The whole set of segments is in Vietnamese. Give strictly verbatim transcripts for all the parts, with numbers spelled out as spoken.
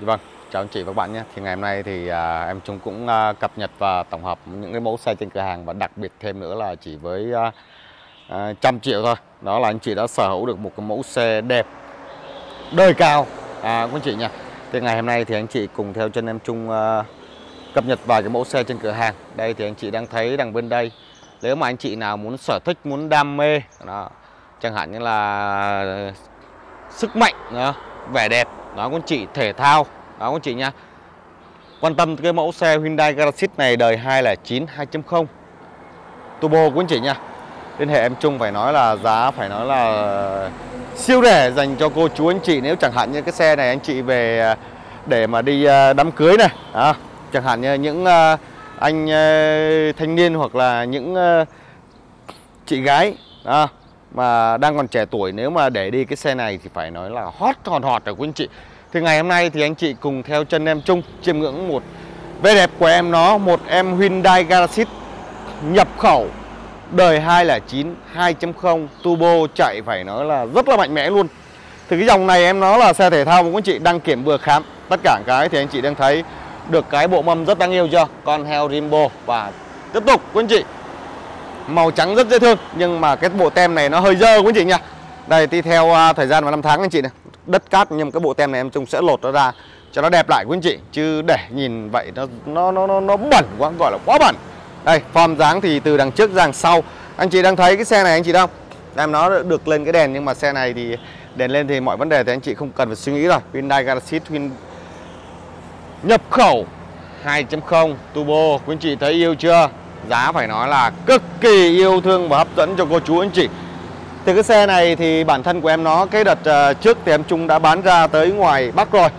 Vâng, chào anh chị và các bạn nhé. Thì ngày hôm nay thì à, em Trung cũng à, cập nhật và tổng hợp những cái mẫu xe trên cửa hàng, và đặc biệt thêm nữa là chỉ với à, à, trăm triệu thôi. Đó là anh chị đã sở hữu được một cái mẫu xe đẹp, đời cao à, các anh chị nha. Thì ngày hôm nay thì anh chị cùng theo chân em Trung à, cập nhật vài cái mẫu xe trên cửa hàng. Đây thì anh chị đang thấy đằng bên đây. Nếu mà anh chị nào muốn sở thích, muốn đam mê đó, chẳng hạn như là sức mạnh đó, vẻ đẹp đó các anh chị, thể thao đó các anh chị nha, quan tâm cái mẫu xe Hyundai Galaxy này đời hai không chín hai chấm không turbo của anh chị nha, liên hệ em Trung. Phải nói là giá phải nói là siêu rẻ dành cho cô chú anh chị. Nếu chẳng hạn như cái xe này anh chị về để mà đi đám cưới này đó, chẳng hạn như những anh thanh niên hoặc là những chị gái đó, mà đang còn trẻ tuổi, nếu mà để đi cái xe này thì phải nói là hot hòn hot rồi quý anh chị. Thì ngày hôm nay thì anh chị cùng theo chân em Trung chiêm ngưỡng một vẻ đẹp của em nó, một em Hyundai Galaxy nhập khẩu đời hai không chín hai chấm không turbo, chạy phải nói là rất là mạnh mẽ luôn. Thì cái dòng này em nó là xe thể thao của quý anh chị, đăng kiểm vừa khám, tất cả cái thì anh chị đang thấy được cái bộ mâm rất đáng yêu chưa, con heo Rimbo. Và tiếp tục quý anh chị, màu trắng rất dễ thương, nhưng mà cái bộ tem này nó hơi dơ quý anh chị nha. Đây thì theo thời gian và năm tháng anh chị này, đất cát, nhưng mà cái bộ tem này em Trung sẽ lột nó ra cho nó đẹp lại quý anh chị, chứ để nhìn vậy nó nó nó nó, nó bẩn quá, gọi là quá bẩn. Đây form dáng thì từ đằng trước ra đằng sau, anh chị đang thấy cái xe này anh chị đâu, em nó được lên cái đèn, nhưng mà xe này thì đèn lên thì mọi vấn đề thì anh chị không cần phải suy nghĩ rồi. Hyundai Galaxy Hyundai nhập khẩu hai chấm không turbo, quý anh chị thấy yêu chưa? Giá phải nói là cực kỳ yêu thương và hấp dẫn cho cô chú anh chị. Thì cái xe này thì bản thân của em nó, cái đợt uh, trước thì em Trung đã bán ra tới ngoài Bắc rồi,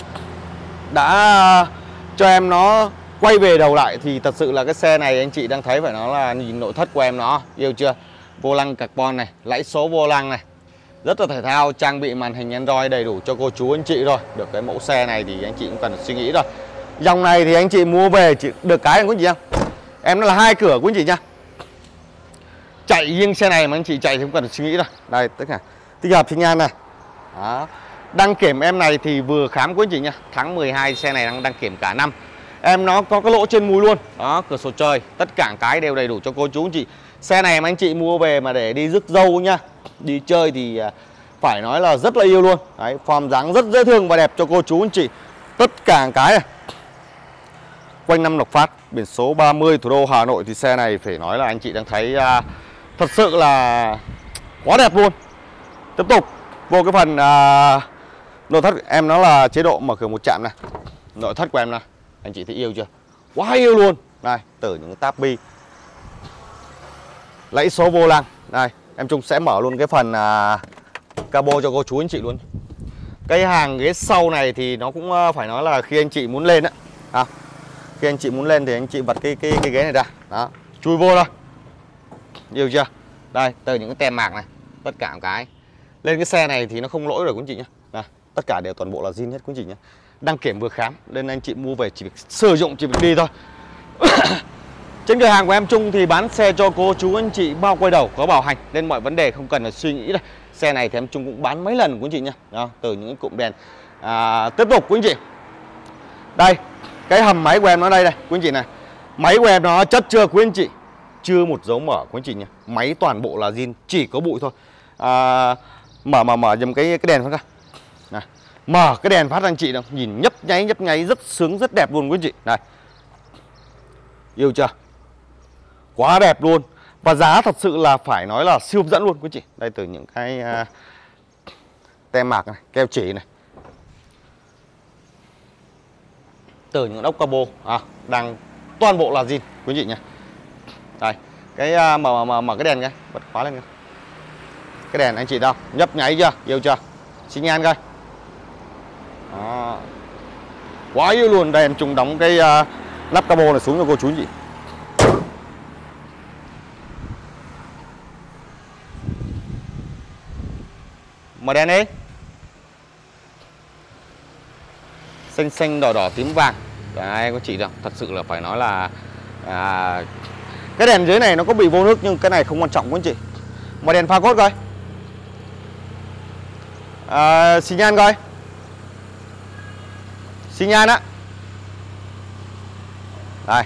đã uh, cho em nó quay về đầu lại. Thì thật sự là cái xe này anh chị đang thấy phải nói là nhìn nội thất của em nó, yêu chưa? Vô lăng carbon này, lẫy số vô lăng này, rất là thể thao, trang bị màn hình Android đầy đủ cho cô chú anh chị rồi. Được cái mẫu xe này thì anh chị cũng cần suy nghĩ rồi. Dòng này thì anh chị mua về chỉ được cái anh có gì không? Em nó là hai cửa quý anh chị nha. Chạy riêng xe này mà anh chị chạy thì không cần suy nghĩ đâu. Đây tất cả tích hợp xi nhan này. Đó. Đăng kiểm em này thì vừa khám quý anh chị nha. Tháng mười hai xe này đang đăng kiểm cả năm. Em nó có cái lỗ trên mùi luôn. Đó, cửa sổ trời, tất cả cái đều đầy đủ cho cô chú anh chị. Xe này mà anh chị mua về mà để đi rước dâu nha, đi chơi thì phải nói là rất là yêu luôn. Đấy, form dáng rất dễ thương và đẹp cho cô chú anh chị. Tất cả cái này. Quanh năm Lộc Phát, biển số ba mươi, thủ đô Hà Nội. Thì xe này phải nói là anh chị đang thấy uh, thật sự là quá đẹp luôn. Tiếp tục vô cái phần uh, nội thất em nó là chế độ mở cửa một chạm này. Nội thất của em này, anh chị thấy yêu chưa? Quá yêu luôn. Đây, từ những tab bi, lẫy số vô lăng. Đây, em Trung sẽ mở luôn cái phần uh, cabo cho cô chú anh chị luôn. Cái hàng ghế sau này thì nó cũng uh, phải nói là khi anh chị muốn lên á, à, khi anh chị muốn lên thì anh chị bật cái cái cái ghế này ra, đó, chui vô thôi, yêu chưa? Đây, từ những cái tem mạc này, tất cả cái lên cái xe này thì nó không lỗi rồi quý anh chị nhé. Đây, tất cả đều toàn bộ là zin hết quý anh chị nhé. Đăng kiểm vừa khám, nên anh chị mua về chỉ việc sử dụng, chỉ việc đi thôi. Trên cửa hàng của em Trung thì bán xe cho cô chú anh chị bao quay đầu, có bảo hành, nên mọi vấn đề không cần phải suy nghĩ đây. Xe này thì em Trung cũng bán mấy lần quý anh chị nhé. Đó, từ những cái cụm đèn. À, tiếp tục quý anh chị. Đây, cái hầm máy của em nó đây này quý anh chị này. Máy của em nó chất chưa quý anh chị? Chưa một dấu mở quý anh chị nhé. Máy toàn bộ là zin, chỉ có bụi thôi. À, mở mở mở dùm cái cái đèn phát ra. Này, mở cái đèn phát anh chị đâu, nhìn nhấp nháy nhấp nháy rất sướng, rất đẹp luôn quý anh chị. Này, yêu chưa? Quá đẹp luôn. Và giá thật sự là phải nói là siêu hấp dẫn luôn quý anh chị. Đây, từ những cái uh, tem mạc này, keo chỉ này, từ những ốc cabo à, đang toàn bộ là zin quý anh chị nhé. Đây, cái uh, mở mở mở cái đèn cái, bật khóa lên. Cái đèn anh chị đâu, nhấp nháy chưa, yêu chưa? Xi nhan coi. Đó. Quá yêu luôn. Đây em Trung đóng cái uh, nắp cabo này xuống cho cô chú anh chị. Mở đèn đi. Xanh xanh đỏ đỏ tím vàng. Đấy, có chị đâu, thật sự là phải nói là à, cái đèn dưới này nó có bị vô nước, nhưng cái này không quan trọng quý anh chị. Mở đèn pha cốt coi. À, xi nhan coi. xi nhan á. Đây,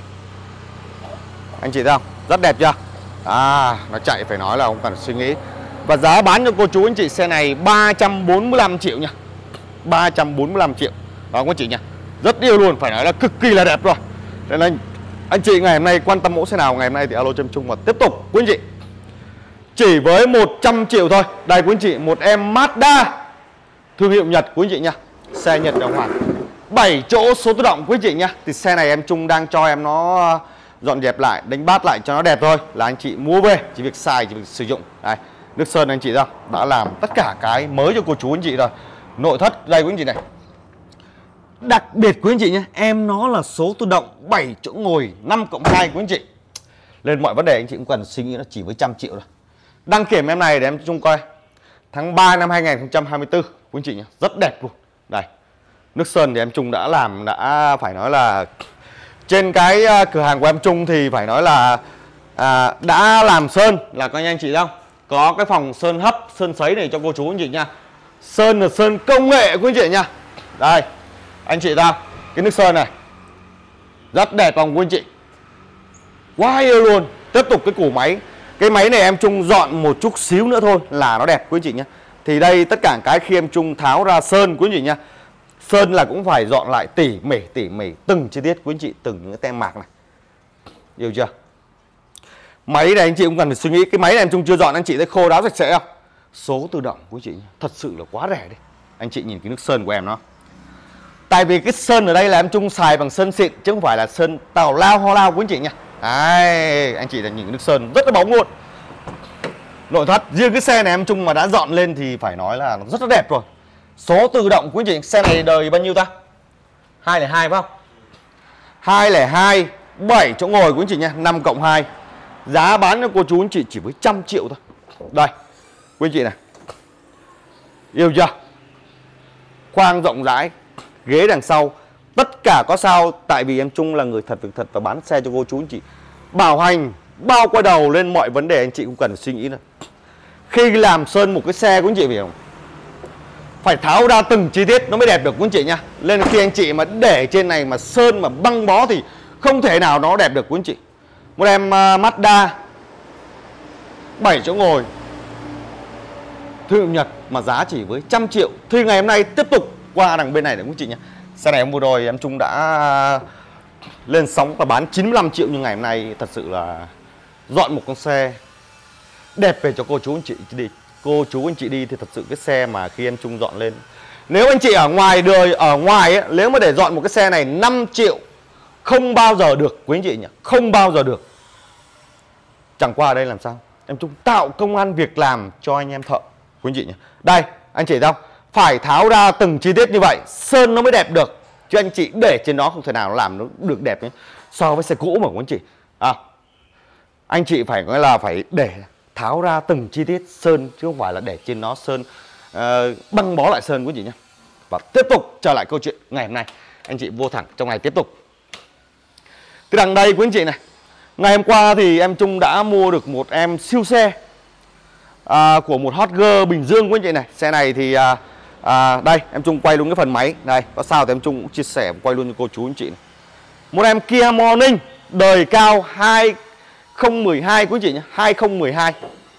anh chị thấy không? Rất đẹp chưa? À, nó chạy phải nói là không cần suy nghĩ. Và giá bán cho cô chú anh chị xe này ba trăm bốn mươi lăm triệu nha. ba trăm bốn mươi lăm triệu. Đó quý anh chị nha. Rất yêu luôn, phải nói là cực kỳ là đẹp rồi. Nên là anh chị ngày hôm nay quan tâm mẫu xe nào ngày hôm nay thì alo cho em Trung và tiếp tục quý anh chị. Chỉ với một trăm triệu thôi. Đây quý anh chị, một em Mazda thương hiệu Nhật quý anh chị nha. Xe Nhật đồng hoàng, bảy chỗ số tự động quý anh chị nha. Thì xe này em Trung đang cho em nó dọn dẹp lại, đánh bát lại cho nó đẹp thôi. Là anh chị mua về, chỉ việc xài, chỉ việc sử dụng. Đây, nước sơn anh chị thấy không? Đã làm tất cả cái mới cho cô chú anh chị rồi. Nội thất đây quý anh chị này. Đặc biệt quý anh chị nhé, em nó là số tự động bảy chỗ ngồi năm cộng hai quý anh chị. Lên mọi vấn đề anh chị cũng cần suy nghĩ nó chỉ với trăm triệu thôi. Đăng kiểm em này để em Trung coi. Tháng ba năm hai nghìn không trăm hai mươi tư quý anh chị nhé, rất đẹp luôn. Đây, nước sơn thì em Trung đã làm, đã phải nói là trên cái cửa hàng của em Trung thì phải nói là à, đã làm sơn là coi anh chị đâu. Có cái phòng sơn hấp, sơn sấy này cho cô chú anh chị nha. Sơn là sơn công nghệ quý anh chị nha. Đây, anh chị thấy cái nước sơn này rất đẹp không quý anh chị? Quá yêu luôn. Tiếp tục cái củ máy. Cái máy này em Trung dọn một chút xíu nữa thôi là nó đẹp quý anh chị nhé. Thì đây tất cả cái khi em Trung tháo ra sơn quý anh chị nha. Sơn là cũng phải dọn lại tỉ mỉ tỉ mỉ từng chi tiết quý anh chị, từng những cái tem mạc này. Yêu chưa? Máy này anh chị cũng cần phải suy nghĩ. Cái máy này em Trung chưa dọn anh chị thấy khô ráo sạch sẽ không? Số tự động quý anh chị nhé. Thật sự là quá rẻ đấy. Anh chị nhìn cái nước sơn của em nó. Tại vì cái sơn ở đây là em Trung xài bằng sơn xịn chứ không phải là sơn tào lao ho lao quý anh chị nha. Đấy, anh chị là nhìn cái nước sơn rất là bóng luôn. Nội thất riêng cái xe này em Trung mà đã dọn lên thì phải nói là nó rất là đẹp rồi. Số tự động quý anh chị, xe này đời bao nhiêu ta? hai không hai phải không? hai không hai, bảy chỗ ngồi quý anh chị nha, năm cộng hai. Giá bán cho cô chú anh chị chỉ với trăm triệu thôi. Đây, quý anh chị này. Yêu chưa? Khoang rộng rãi, ghế đằng sau tất cả có sao, tại vì em Trung là người thật việc thật và bán xe cho cô chú anh chị. Bảo hành bao quay đầu lên mọi vấn đề anh chị cũng cần suy nghĩ nữa. Khi làm sơn một cái xe của anh chị phải không? Phải tháo ra từng chi tiết nó mới đẹp được quý anh chị nha. Nên khi anh chị mà để trên này mà sơn mà băng bó thì không thể nào nó đẹp được quý anh chị. Một em uh, Mazda bảy chỗ ngồi thương hiệu Nhật mà giá chỉ với trăm triệu. Thì ngày hôm nay tiếp tục qua đằng bên này để quý anh chị nha. Xe này em vừa rồi em Trung đã lên sóng và bán chín mươi lăm triệu, nhưng ngày hôm nay thật sự là dọn một con xe đẹp về cho cô chú anh chị đi. Cô chú anh chị đi thì thật sự cái xe mà khi em Trung dọn lên, nếu anh chị ở ngoài đời, ở ngoài ấy, nếu mà để dọn một cái xe này năm triệu không bao giờ được quý anh chị nhỉ, không bao giờ được. Chẳng qua ở đây làm sao em Trung tạo công ăn việc làm cho anh em thợ quý anh chị nhỉ. Đây anh chị thấy không, phải tháo ra từng chi tiết như vậy sơn nó mới đẹp được, chứ anh chị để trên đó không thể nào nó làm nó được đẹp ấy. So với xe cũ mà quý anh chị à, anh chị phải nói là phải để tháo ra từng chi tiết sơn chứ không phải là để trên nó sơn uh, băng bó lại sơn quý chị nhé. Và tiếp tục trở lại câu chuyện ngày hôm nay, anh chị vô thẳng trong ngày tiếp tục. Cái đằng đây quý anh chị này, ngày hôm qua thì em Trung đã mua được một em siêu xe uh, của một hot girl Bình Dương quý anh chị này. Xe này thì uh, uh, đây em Trung quay luôn cái phần máy đây, có sao thì em Trung cũng chia sẻ quay luôn cho cô chú anh chị này. Một em Kia Morning đời cao hai không một hai quý anh chị nhé, hai không một hai.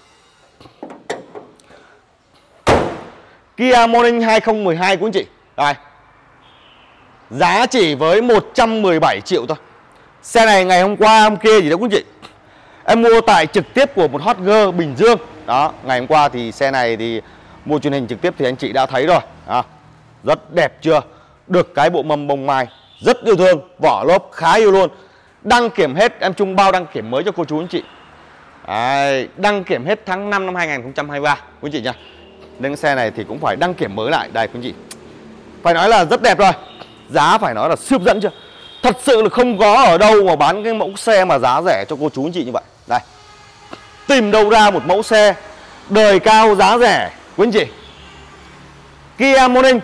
Kia Morning hai không một hai quý anh chị. Đây. Giá chỉ với một trăm mười bảy triệu thôi. Xe này ngày hôm qua hôm kia gì đó quý anh chị, em mua tại trực tiếp của một hot girl Bình Dương. Đó, ngày hôm qua thì xe này thì mua truyền hình trực tiếp thì anh chị đã thấy rồi. À, rất đẹp chưa? Được cái bộ mâm bông mai, rất yêu thương, vỏ lốp khá yêu luôn. Đăng kiểm hết, em Trung bao đăng kiểm mới cho cô chú anh chị. Đấy, đăng kiểm hết tháng năm năm hai nghìn không trăm hai mươi ba quý anh chị nha. Nên xe này thì cũng phải đăng kiểm mới lại. Đây quý anh chị, phải nói là rất đẹp rồi. Giá phải nói là siêu hấp dẫn chưa? Thật sự là không có ở đâu mà bán cái mẫu xe mà giá rẻ cho cô chú anh chị như vậy. Đây, tìm đâu ra một mẫu xe đời cao giá rẻ quý anh chị. Kia Morning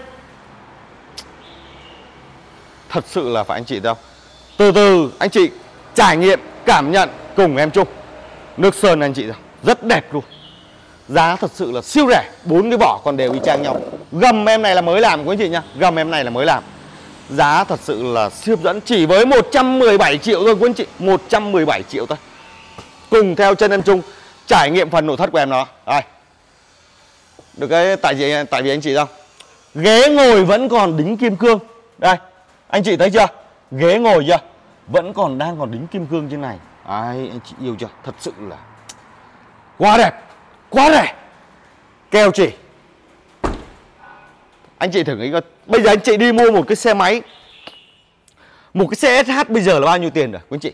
thật sự là phải anh chị đâu. Từ từ anh chị trải nghiệm, cảm nhận cùng em Trung. Nước sơn anh chị đâu, rất đẹp luôn. Giá thật sự là siêu rẻ, bốn cái vỏ còn đều y chang nhau. Gầm em này là mới làm quý anh chị nha, gầm em này là mới làm. Giá thật sự là siêu hấp dẫn, chỉ với một trăm mười bảy triệu thôi quý anh chị, một trăm mười bảy triệu thôi. Cùng theo chân em Trung trải nghiệm phần nội thất của em nó. Đây. Được cái tại vì tại vì anh chị không? Ghế ngồi vẫn còn đính kim cương. Đây, anh chị thấy chưa? Ghế ngồi chưa? Vẫn còn đang còn đính kim cương trên này. Đấy, anh chị yêu chưa? Thật sự là quá đẹp, quá rẻ. Keo chỉ. Anh chị thử nghĩ coi, bây giờ anh chị đi mua một cái xe máy, một cái xe ét hát bây giờ là bao nhiêu tiền rồi quý anh chị?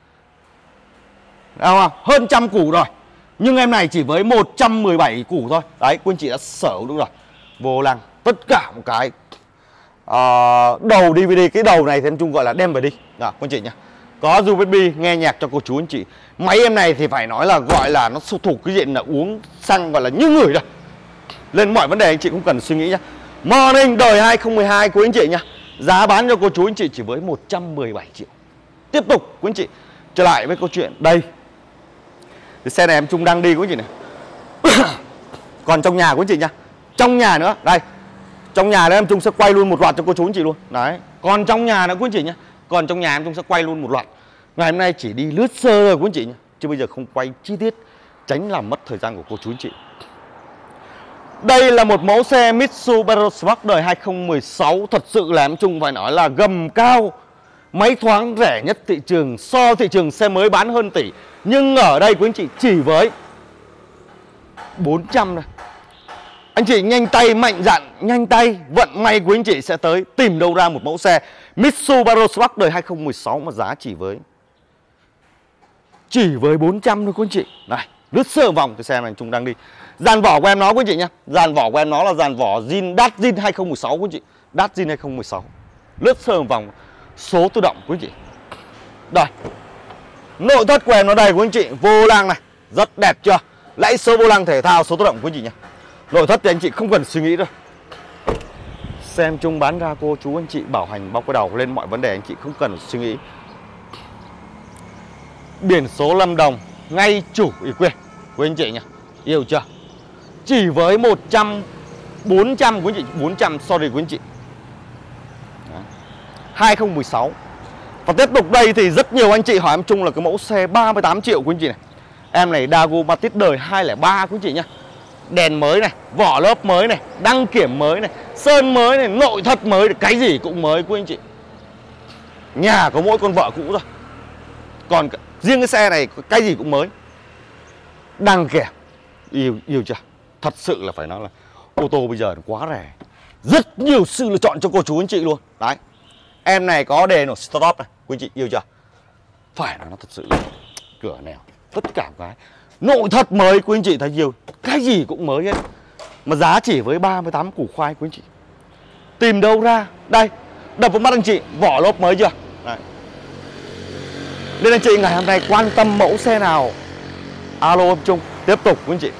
Đúng không? Hơn trăm củ rồi. Nhưng em này chỉ với một trăm mười bảy củ thôi. Đấy, quý anh chị đã sở hữu đúng rồi. Vô lăng, tất cả một cái à, đầu đê vê đê, cái đầu này thì em Trung gọi là đem về đi. Đó, quý anh chị nhá. Có u ét bê nghe nhạc cho cô chú anh chị. Máy em này thì phải nói là gọi là nó thuộc cái diện là uống xăng gọi là như người rồi. Lên mọi vấn đề anh chị cũng cần suy nghĩ nhá. Morning đời hai không một hai quý anh chị nhá. Giá bán cho cô chú anh chị chỉ với một trăm mười bảy triệu. Tiếp tục quý anh chị trở lại với câu chuyện đây. Cái xe này em Trung đang đi quý anh chị này. Còn trong nhà quý anh chị nhá. Trong nhà nữa, đây. Trong nhà đấy em Trung sẽ quay luôn một loạt cho cô chú anh chị luôn. Đấy. Còn trong nhà nữa quý anh chị nhá. Còn trong nhà em Trung sẽ quay luôn một loạt. Ngày hôm nay chỉ đi lướt sơ rồi quý anh chị nhá. Chứ bây giờ không quay chi tiết, tránh làm mất thời gian của cô chú anh chị. Đây là một mẫu xe Mitsubishi Pajero Spark đời hai không một sáu. Thật sự là em Trung phải nói là gầm cao, máy thoáng, rẻ nhất thị trường, so thị trường xe mới bán hơn tỷ. Nhưng ở đây quý anh chị chỉ với bốn trăm này. Anh chị nhanh tay, mạnh dạn, nhanh tay, vận may quý anh chị sẽ tới tìm đâu ra một mẫu xe Mitsubishi Pajero Spark đời hai không một sáu mà giá chỉ với Chỉ với bốn trăm thôi quý anh chị. Này, lướt sơ vòng cái xe này Trung đang đi. Dàn vỏ của em nó quý anh chị nhá. Dàn vỏ của em nó là dàn vỏ zin đắt zin hai không một sáu quý anh chị. Đắt zin hai không một sáu. Lướt sơ vòng số tự động quý anh chị. Đây. Nội thất của em nó đây quý anh chị, vô lăng này, rất đẹp chưa? Lẫy số vô lăng thể thao số tự động quý anh chị nhá. Nội thất thì anh chị không cần suy nghĩ đâu. Xem Trung bán ra cô chú anh chị bảo hành bóc cái đầu lên mọi vấn đề anh chị không cần suy nghĩ. Biển số Lâm Đồng, ngay chủ ủy quyền quý anh chị nhá. Yêu chưa? Chỉ với một trăm, bốn trăm quý anh chị, bốn trăm sorry quý anh chị. Đó. hai không một sáu. Và tiếp tục đây thì rất nhiều anh chị hỏi em Trung là cái mẫu xe ba mươi tám triệu quý anh chị này. Em này Dago Matiz đời hai không ba quý anh chị nhá. Đèn mới này, vỏ lốp mới này, đăng kiểm mới này, sơn mới này, nội thất mới, cái gì cũng mới quý anh chị. Nhà có mỗi con vợ cũ rồi. Còn riêng cái xe này cái gì cũng mới. Đăng kiểm. Yêu, yêu chưa? Thật sự là phải nói là ô tô bây giờ quá rẻ. Rất nhiều sự lựa chọn cho cô chú anh chị luôn. Đấy. Em này có đề nổ stop này, quý anh chị yêu chưa? Phải nói nó thật sự là cửa nèo, tất cả cái nội thất mới quý anh chị thấy nhiều, cái gì cũng mới hết. Mà giá chỉ với ba mươi tám củ khoai quý anh chị. Tìm đâu ra? Đây, đập vào mắt anh chị, vỏ lốp mới chưa? Đấy. Nên anh chị ngày hôm nay quan tâm mẫu xe nào alo em Trung, tiếp tục quý anh chị.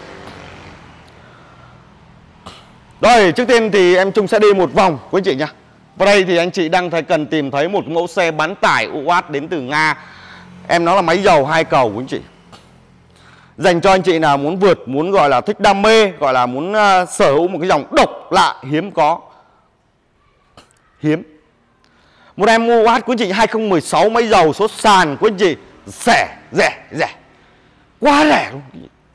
Rồi, trước tiên thì em Trung sẽ đi một vòng quý anh chị nhá. Và đây thì anh chị đang thấy cần tìm thấy một mẫu xe bán tải u át đến từ Nga. Em nó là máy dầu hai cầu quý anh chị. Dành cho anh chị nào muốn vượt, muốn gọi là thích đam mê, gọi là muốn uh, sở hữu một cái dòng độc lạ, hiếm có. Hiếm. Một em u át quý anh chị hai không một sáu máy dầu số sàn quý anh chị. Rẻ, rẻ, rẻ. Quá rẻ luôn.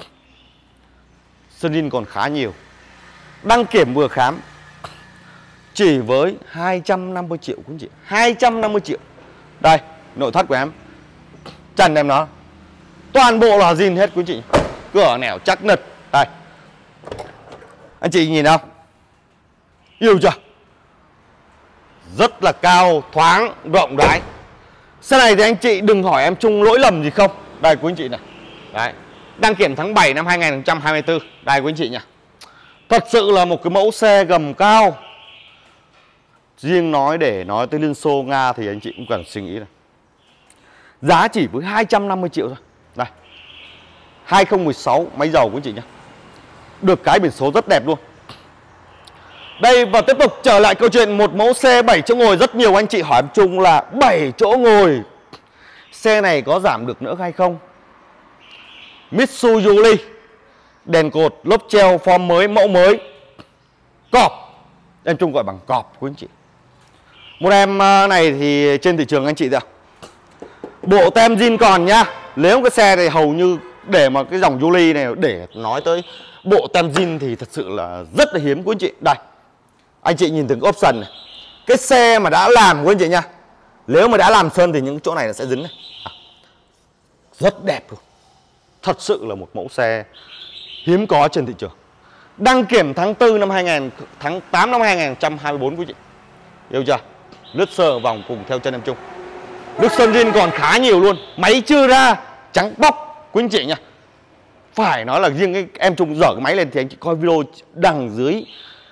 Sơn zin còn khá nhiều. Đăng kiểm vừa khám. Chỉ với hai trăm năm mươi triệu quý anh chị. hai trăm năm mươi triệu. Đây, nội thất của em. Trần em nó. Toàn bộ là zin hết quý anh chị. Cửa nẻo chắc nịch. Đây. Anh chị nhìn không? Yêu chưa? Rất là cao, thoáng, rộng rãi. Xe này thì anh chị đừng hỏi em Trung lỗi lầm gì không. Đây quý anh chị này. Đấy. Đăng kiểm tháng bảy năm hai nghìn không trăm hai mươi tư. Đây quý anh chị nhỉ. Thật sự là một cái mẫu xe gầm cao. Riêng nói để nói tới Liên Xô Nga thì anh chị cũng cần suy nghĩ này. Giá chỉ với hai trăm năm mươi triệu thôi. Đây. hai không một sáu máy dầu quý anh chị nhé. Được cái biển số rất đẹp luôn. Đây, và tiếp tục trở lại câu chuyện một mẫu xe bảy chỗ ngồi. Rất nhiều anh chị hỏi em Trung là bảy chỗ ngồi, xe này có giảm được nữa hay không? Mitsubishi, đèn cột, lốp treo, form mới, mẫu mới, cọp. Em Trung gọi bằng cọp quý anh chị. Một em này thì trên thị trường anh chị ạ, bộ tem zin còn nhá. Nếu cái xe này hầu như để mà cái dòng Yuli này để nói tới bộ tem zin thì thật sự là rất là hiếm của anh chị. Đây, anh chị nhìn từng option này. Cái xe mà đã làm của anh chị nha, nếu mà đã làm sơn thì những chỗ này nó sẽ dính này. À, rất đẹp luôn. Thật sự là một mẫu xe hiếm có trên thị trường. Đăng kiểm tháng tư năm hai nghìn, tháng tám năm hai nghìn không trăm hai mươi bốn quý chị. Yêu chưa? Lướt sơ vòng cùng theo chân em Trung. Nước sơn zin còn khá nhiều luôn. Máy chưa ra, trắng bóc quý anh chị nha. Phải nói là riêng cái em Trung dở cái máy lên thì anh chị coi video đằng dưới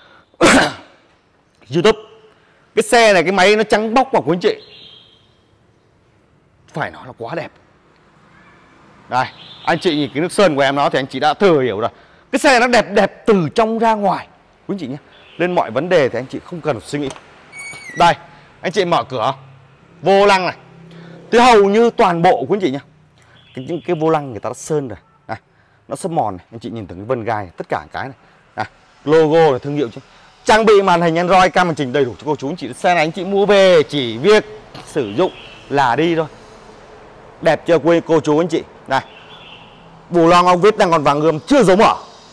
YouTube. Cái xe này cái máy nó trắng bóc vào quý anh chị. Phải nói là quá đẹp. Đây, anh chị nhìn cái nước sơn của em nó thì anh chị đã thừa hiểu rồi. Cái xe nó đẹp đẹp từ trong ra ngoài quý anh chị nhé. Lên mọi vấn đề thì anh chị không cần suy nghĩ. Đây, anh chị mở cửa vô lăng này thì hầu như toàn bộ quý anh chị nhá, cái, những cái vô lăng người ta đã sơn rồi này, nó sơn mòn này, anh chị nhìn từng cái vân gai này, tất cả cái này, này logo là thương hiệu chứ. Trang bị màn hình Android, cam màn trình đầy đủ cho cô chú anh chị. Xe này anh chị mua về chỉ việc sử dụng là đi thôi. Đẹp chưa quê cô chú anh chị. Này, bù loang ong vít đang còn vàng ươm chưa giấu mở,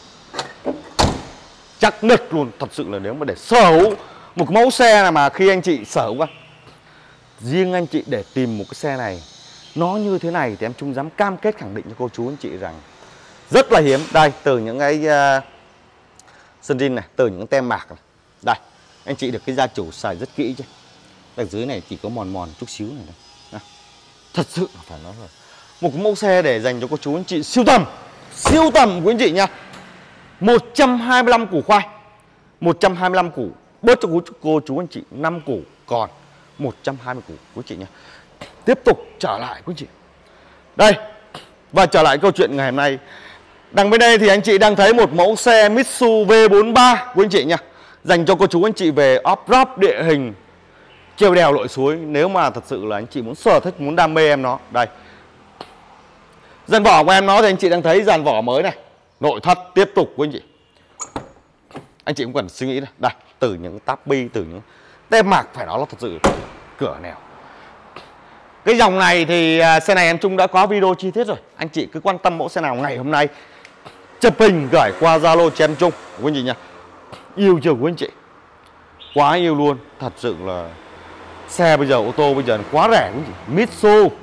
chắc nứt luôn. Thật sự là nếu mà để sở hữu một mẫu xe này mà khi anh chị sở hữu, riêng anh chị để tìm một cái xe này nó như thế này thì em Trung dám cam kết khẳng định cho cô chú anh chị rằng rất là hiếm. Đây, từ những cái uh, sơn zin này, từ những tem mạc này. Đây, anh chị được cái gia chủ xài rất kỹ chứ. Đằng dưới này chỉ có mòn mòn chút xíu này đây. Đây. Thật sự là phải nói là một cái mẫu xe để dành cho cô chú anh chị siêu tầm. Siêu tầm của anh chị nha. Một trăm hai mươi lăm củ khoai, một trăm hai mươi lăm củ, bớt cho cô, cô chú anh chị năm củ, còn một trăm hai mươi củ quý chị nhé. Tiếp tục trở lại quý chị. Đây, và trở lại câu chuyện ngày hôm nay. Đằng bên đây thì anh chị đang thấy một mẫu xe Mitsubishi V bốn mươi ba quý anh chị nha. Dành cho cô chú anh chị về off-road địa hình, trèo đèo lội suối. Nếu mà thật sự là anh chị muốn sở thích, muốn đam mê em nó. Đây, dàn vỏ của em nó thì anh chị đang thấy dàn vỏ mới này. Nội thất tiếp tục quý anh chị. Anh chị cũng cần suy nghĩ đây. Đây, từ những táp bi, từ những tem mạc phải nói là thật sự cửa nẻo. Cái dòng này thì xe này em Trung đã có video chi tiết rồi. Anh chị cứ quan tâm mẫu xe nào ngày hôm nay chụp hình gửi qua Zalo cho em Trung quý anh chị nha. Yêu chưa quý anh chị, quá yêu luôn. Thật sự là xe bây giờ, ô tô bây giờ quá rẻ quý anh chị. Mitsubishi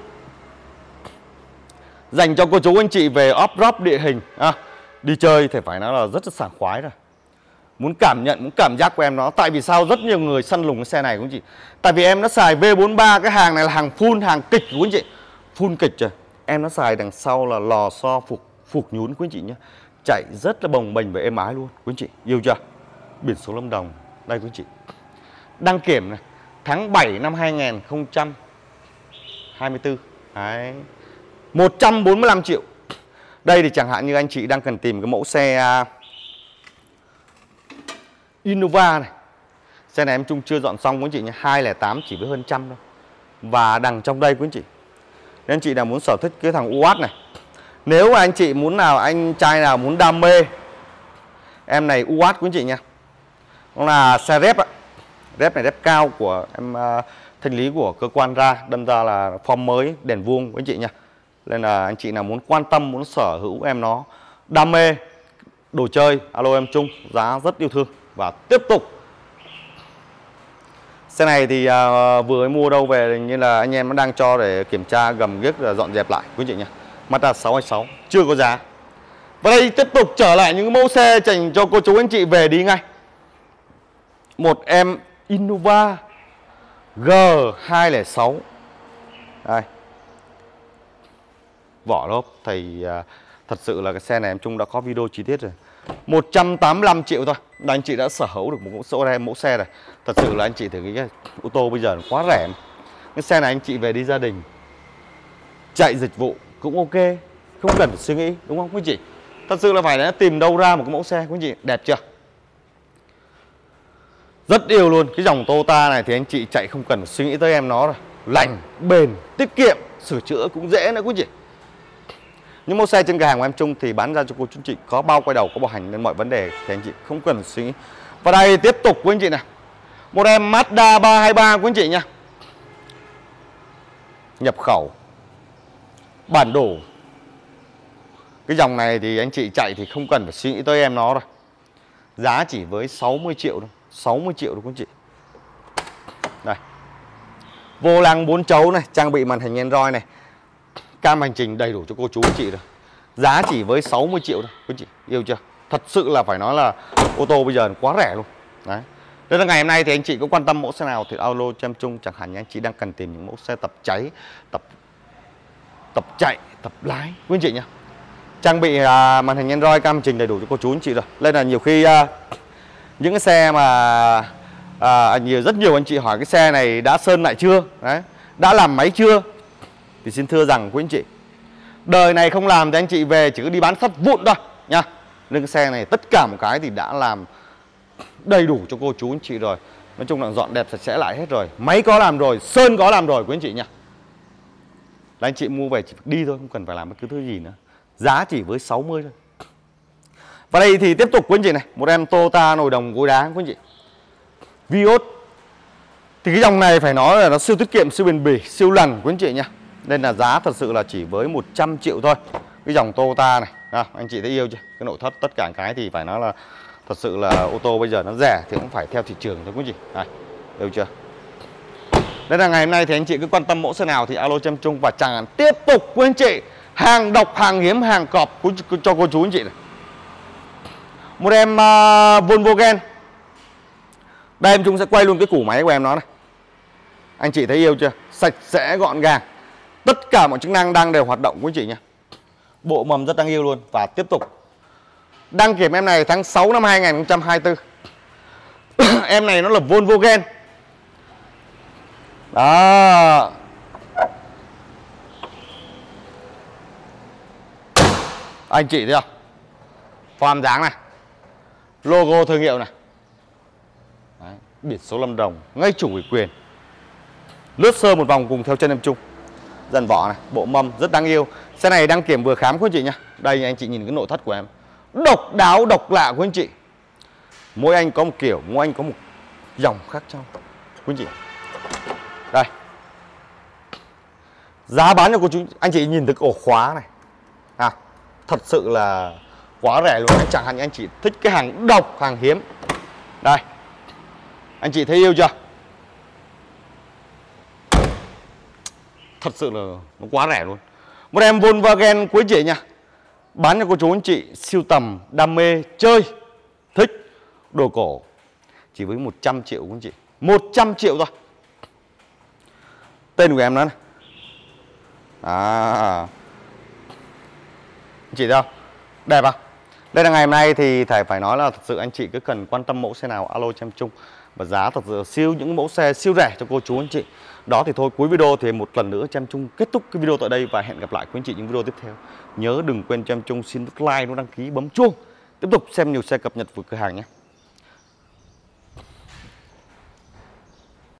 dành cho cô chú anh chị về off-road địa hình, à, đi chơi thì phải nói là rất là sảng khoái rồi. Muốn cảm nhận, muốn cảm giác của em nó. Tại vì sao rất nhiều người săn lùng cái xe này của anh chị. Tại vì em nó xài V bốn mươi ba, cái hàng này là hàng full, hàng kịch của anh chị. Full kịch rồi. Em nó xài đằng sau là lò xo phục phục nhún của anh chị nhé. Chạy rất là bồng bềnh và êm ái luôn của anh chị. Yêu chưa? Biển số Lâm Đồng. Đây của anh chị. Đăng kiểm này, tháng bảy năm hai nghìn không trăm hai mươi tư. Đấy. một trăm bốn mươi lăm triệu. Đây thì chẳng hạn như anh chị đang cần tìm cái mẫu xe uh, Innova này. Xe này em Trung chưa dọn xong quý anh chị nhé. hai không tám chỉ với hơn trăm thôi. Và đằng trong đây quý anh chị, nếu anh chị nào muốn sở thích cái thằng u át này, nếu mà anh chị muốn nào, anh trai nào muốn đam mê em này u át quý anh chị nha. Nó là xe rép ạ. Rép này rép cao của em uh, thanh lý của cơ quan ra, đâm ra là form mới, đèn vuông quý anh chị nha. Nên là anh chị nào muốn quan tâm, muốn sở hữu em nó, đam mê đồ chơi, alo em Trung, giá rất yêu thương. Và tiếp tục, xe này thì uh, vừa mới mua đâu về như là anh em nó đang cho để kiểm tra gầm ghiếc và dọn dẹp lại quý chị nhé. Mazda sáu hai sáu chưa có giá. Và đây tiếp tục trở lại những mẫu xe dành cho cô chú anh chị về đi ngay. Một em Innova G hai không sáu. Đây, vỏ lốp thì uh, thật sự là cái xe này em Trung đã có video chi tiết rồi. Một trăm tám mươi lăm triệu thôi là anh chị đã sở hữu được một mẫu xe, mẫu xe này. Thật sự là anh chị thử nghĩ cái ô tô bây giờ quá rẻ. Cái xe này anh chị về đi gia đình, chạy dịch vụ cũng ok, không cần phải suy nghĩ, đúng không quý chị? Thật sự là phải đã tìm đâu ra một cái mẫu xe quý chị. Đẹp chưa? Rất yêu luôn. Cái dòng Toyota này thì anh chị chạy không cần phải suy nghĩ tới em nó rồi. Lành, bền, tiết kiệm, sửa chữa cũng dễ nữa quý chị. Những mẫu xe trên cửa hàng của em Trung thì bán ra cho cô chú chị có bao quay đầu, có bảo hành, nên mọi vấn đề thì anh chị không cần suy nghĩ. Và đây tiếp tục với anh chị này, Một em Mazda ba hai ba quý anh chị nha. Nhập khẩu, bản đồ. Cái dòng này thì anh chị chạy thì không cần phải suy nghĩ tới em nó rồi. Giá chỉ với sáu mươi triệu thôi, sáu mươi triệu thôi quý anh chị. Đây. Vô lăng bốn chấu này, trang bị màn hình Android này. Cam hành trình đầy đủ cho cô chú anh chị rồi. Giá chỉ với sáu mươi triệu thôi quý anh chị, yêu chưa? Thật sự là phải nói là ô tô bây giờ quá rẻ luôn. Đấy. Nên là ngày hôm nay thì anh chị có quan tâm mẫu xe nào thì alo cho em Trung. Chẳng hạn như anh chị đang cần tìm những mẫu xe tập cháy, tập tập chạy, tập lái quý anh chị nhá. Trang bị à, màn hình Android, cam hành trình đầy đủ cho cô chú anh chị rồi. Nên là nhiều khi à, những cái xe mà à, nhiều rất nhiều anh chị hỏi cái xe này đã sơn lại chưa, đấy, đã làm máy chưa, thì xin thưa rằng quý anh chị, đời này không làm thì anh chị về chỉ có đi bán sắt vụn thôi nha. Nên cái xe này tất cả một cái thì đã làm đầy đủ cho cô chú anh chị rồi. Nói chung là dọn đẹp sạch sẽ lại hết rồi. Máy có làm rồi, sơn có làm rồi quý anh chị nha. Là anh chị mua về chỉ đi thôi, không cần phải làm bất cứ thứ gì nữa. Giá chỉ với sáu mươi thôi. Và đây thì tiếp tục quý anh chị này, một em Toyota nồi đồng gối đá quý anh chị. Vios. Thì cái dòng này phải nói là nó siêu tiết kiệm, siêu bền bỉ, siêu lần quý anh chị nha. Nên là giá thật sự là chỉ với một trăm triệu thôi. Cái dòng Toyota này, à, anh chị thấy yêu chưa? Cái nội thất tất cả cái thì phải nói là thật sự là ô tô bây giờ nó rẻ thì cũng phải theo thị trường thôi quý anh chị. Đây, yêu chưa? Nên là ngày hôm nay thì anh chị cứ quan tâm mẫu xe nào thì alo cho em Trung. Và chẳng hạn tiếp tục quý anh chị, hàng độc, hàng hiếm, hàng cọp cho cô chú anh chị này. Một em uh, Volkswagen. Đây em Trung sẽ quay luôn cái củ máy của em nó này. Anh chị thấy yêu chưa? Sạch sẽ gọn gàng. Tất cả mọi chức năng đang đều hoạt động quý anh chị nha. Bộ mầm rất đáng yêu luôn. Và tiếp tục đăng kiểm em này tháng sáu năm hai nghìn không trăm hai mươi tư. Em này nó là Volkswagen. Đó. Anh chị thấy không? Form dáng này, logo thương hiệu này. Đấy, biển số Lâm Đồng, ngay chủ ủy quyền. Lướt sơ một vòng cùng theo chân em Trung. Dàn vỏ này, bộ mâm rất đáng yêu. Xe này đăng kiểm vừa khám quý anh chị nhá. Đây anh chị nhìn cái nội thất của em, độc đáo độc lạ quý anh chị. Mỗi anh có một kiểu, mỗi anh có một dòng khác nhau quý anh chị. Đây. Giá bán cho cô chú anh chị nhìn thấy ổ khóa này. À, thật sự là quá rẻ luôn. Anh chẳng hạn như anh chị thích cái hàng độc, hàng hiếm. Đây. Anh chị thấy yêu chưa? Thật sự là nó quá rẻ luôn. Một em Volkswagen quý anh chị nha. Bán cho cô chú anh chị siêu tầm, đam mê, chơi, thích đồ cổ. Chỉ với một trăm triệu quý anh chị. một trăm triệu thôi. Tên của em đó này. À. Anh chị thấy không? Đẹp không? Đây là ngày hôm nay thì thầy phải nói là thật sự anh chị cứ cần quan tâm mẫu xe nào alo cho em Trung. Và giá thật sự siêu, những mẫu xe siêu rẻ cho cô chú anh chị. Đó thì thôi, cuối video thì một lần nữa cho em Trung kết thúc cái video tại đây. Và hẹn gặp lại quý anh chị những video tiếp theo. Nhớ đừng quên cho em Trung xin nút like, nút đăng ký, bấm chuông. Tiếp tục xem nhiều xe cập nhật của cửa hàng nhé.